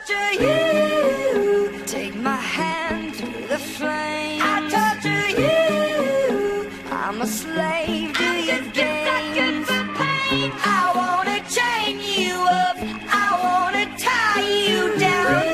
torture you. Take my hand through the flame. I torture you. I'm a slave to your games. I wanna chain you up. I wanna tie you down.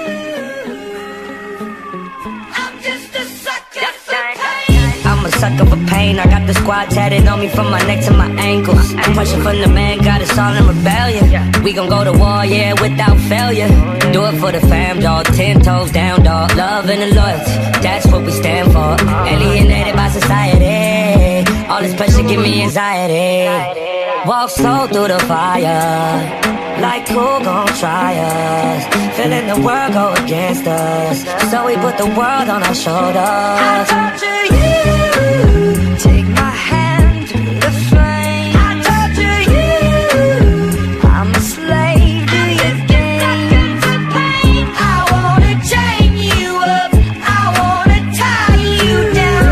I'm just a sucker for pain. I'm a sucker for pain. I got the squad tatted on me from my neck to my ankles. The pressure from the man got us all in rebellion. We gon' go to war, yeah, without failure. Do it for the fam, dog. 10 toes down, dog. Love and the loyalty, that's what we stand for. Alienated by society. All this pressure give me anxiety. Walk slow through the fire. Like who gon' try us? Feeling the world go against us, so we put the world on our shoulders. I torture you. Take my hand through the flame. I torture you. I'm a slave to your games. I wanna chain you up. I wanna tie you down.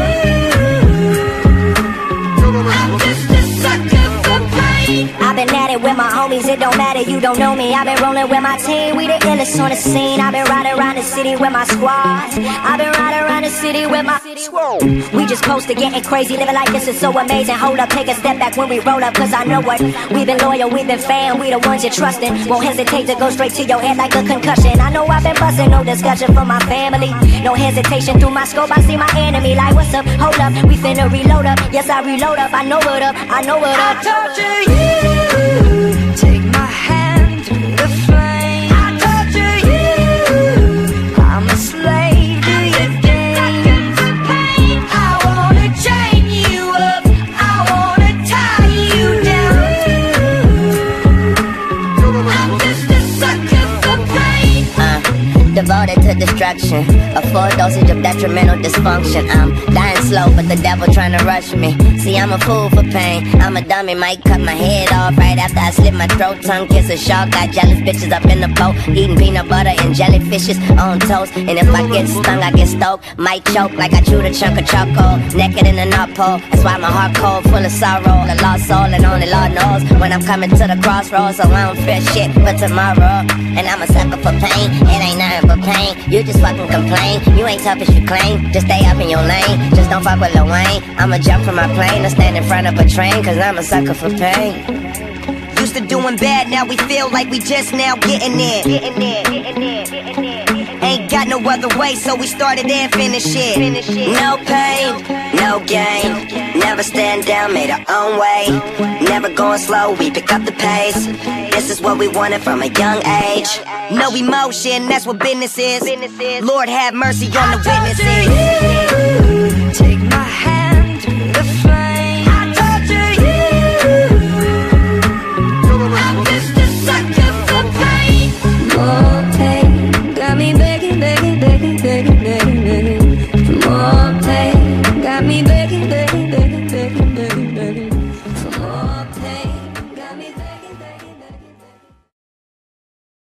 I'm just a sucker for pain. I've been at it with my homies, it don't matter, you don't know me. I've been rolling with my team, we the illest on the scene. I've been riding around the city with my squad. I've been riding around the city with my squad. We just close to getting crazy, living like this is so amazing. Hold up, take a step back when we roll up, cause I know what. We've been loyal, we've been fan, we the ones you're trusting. Won't hesitate to go straight to your head like a concussion. I know I've been busting, no discussion for my family. No hesitation, through my scope I see my enemy. Like what's up, hold up, we finna reload up. Yes, I reload up, I know what up, I know what up. I torture you. Take my hand through the flame. I torture you. I'm a slave to your games. I wanna chain you up. I wanna tie you down. I'm just a sucker for pain. Devoted to destruction, a full dosage of detrimental dysfunction. I'm dying slow, but the devil trying to rush me. See, I'm a fool for pain. I'm a dummy, might cut my head off right after I slit my throat. Tongue kiss a shark, got jealous bitches up in the boat, eating peanut butter and jellyfishes on toast. And if I get stung, I get stoked. Might choke like I chewed a chunk of charcoal. Naked in the North Pole, that's why my heart cold, full of sorrow. A lost soul, and only Lord knows when I'm coming to the crossroads. So I don't fear shit for tomorrow. And I'm a sucker for pain, it ain't nothing but pain. You just fucking complain, you ain't tough as you claim. Just stay up in your lane, just don't fuck with Lil Wayne. I'ma jump from my plane or stand in front of a train, cause I'm a sucker for pain. Used to doing bad, now we feel like we just now getting there. Ain't got no other way, so we started and finished it. No pain, no gain. Never stand down, made our own way. Never going slow, we pick up the pace. This is what we wanted from a young age. No emotion, that's what business is. Lord have mercy on the witnesses. You. Take my hand through the flame. I torture you. I'm just a sucker for pain. More pain, got me begging, begging, begging, begging, begging, begging. More pain, got me begging, begging.